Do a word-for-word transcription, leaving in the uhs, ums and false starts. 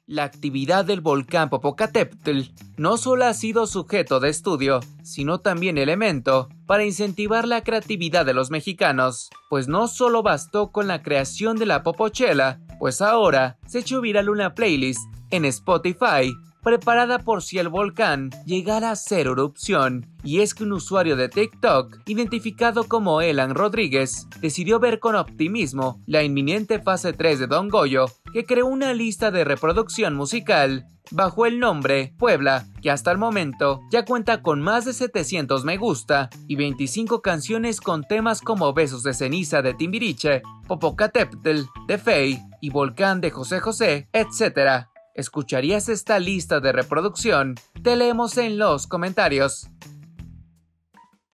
La actividad del volcán Popocatépetl no solo ha sido sujeto de estudio, sino también elemento para incentivar la creatividad de los mexicanos, pues no solo bastó con la creación de la Popochela, pues ahora se echó viral una playlist en Spotify preparada por si el volcán llegara a hacer erupción, y es que un usuario de TikTok, identificado como Elan Rodríguez, decidió ver con optimismo la inminente fase tres de Don Goyo, que creó una lista de reproducción musical bajo el nombre Puebla, que hasta el momento ya cuenta con más de setecientos me gusta y veinticinco canciones con temas como Besos de Ceniza de Timbiriche, Popocatépetl de Feid y Volcán de José José, etcétera. ¿Escucharías esta lista de reproducción? Te leemos en los comentarios.